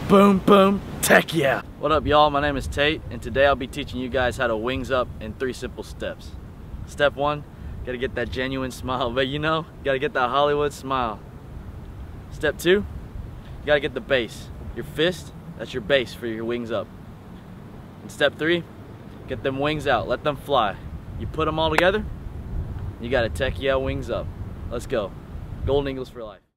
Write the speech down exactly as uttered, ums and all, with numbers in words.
Boom, boom, tech yeah. What up, y'all? My name is Tate, and today I'll be teaching you guys how to wings up in three simple steps. Step one, gotta get that genuine smile, but you know, gotta get that Hollywood smile. Step two, you gotta get the base. Your fist, that's your base for your wings up. And step three, get them wings out, let them fly. You put them all together, you got a tech yeah wings up. Let's go. Golden Eagles for life.